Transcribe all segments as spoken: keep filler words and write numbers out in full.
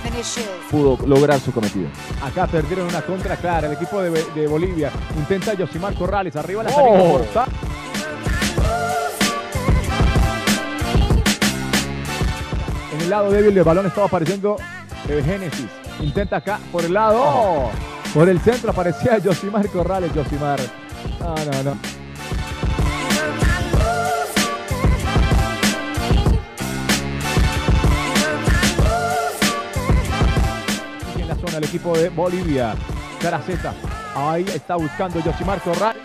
pudo lograr su cometido. Acá perdieron una contra clara. El equipo de, de Bolivia intenta Yosimar Corrales. Arriba la salida Oh. corta. En el lado débil del balón estaba apareciendo eh, Génesis. Intenta acá por el lado. Oh. Por el centro aparecía Yosimar Corrales. Yosimar. No, no, no. En la zona el equipo de Bolivia. Caraceta. Ahí está buscando Yosimar Corrales.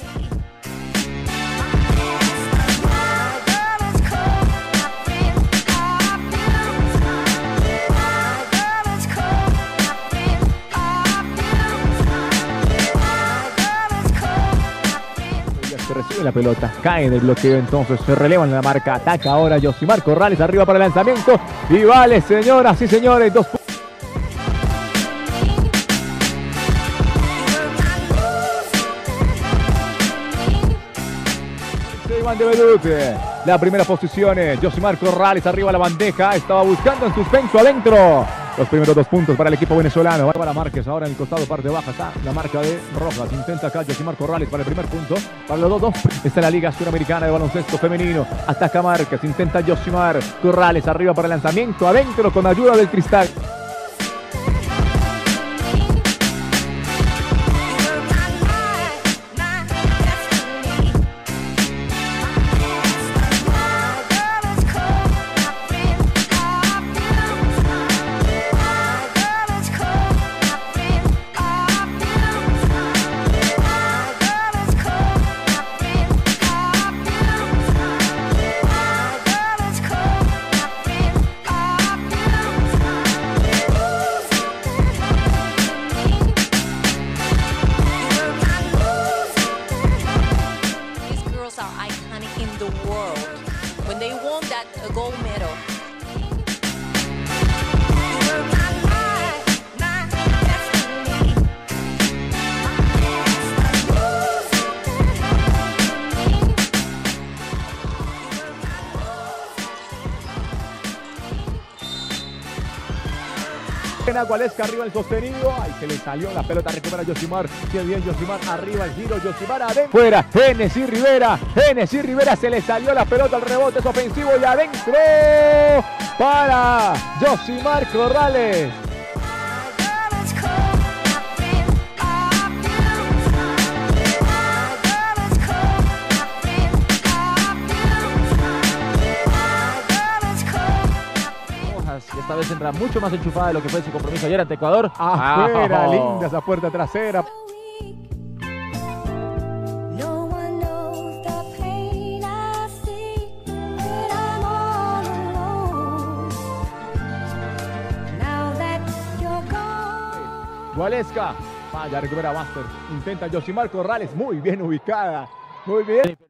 Se recibe la pelota, cae en el bloqueo, entonces se releva en la marca, ataca ahora Yosimar Corrales, arriba para el lanzamiento, y vale, señoras y señores, dos puntos. Iván de Bedute, la primera posición, Yosimar Corrales arriba a la bandeja, estaba buscando en suspenso adentro. Los primeros dos puntos para el equipo venezolano. Va para Márquez ahora en el costado, parte baja. Está la marca de Rojas. Intenta acá Yosimar Corrales para el primer punto. Para los dos dos. Está en la Liga Suramericana de Baloncesto Femenino. Ataca Márquez. Intenta Yosimar Corrales arriba para el lanzamiento. Adentro con ayuda del Cristal. When they won that uh, gold medal. Gualesca arriba el sostenido, ahí se le salió la pelota, recupera Yosimar, qué bien Yosimar, arriba el giro, Yosimar adentro, fuera, Genesis Rivera, Genesis Rivera, se le salió la pelota, el rebote es ofensivo y adentro para Yosimar Corrales. Esta vez entra mucho más enchufada de lo que fue su compromiso ayer ante Ecuador. Afuera, oh. linda esa puerta trasera. Gualesca, vaya, recupera Buster. Intenta Yosimar Corrales, muy bien ubicada, muy bien.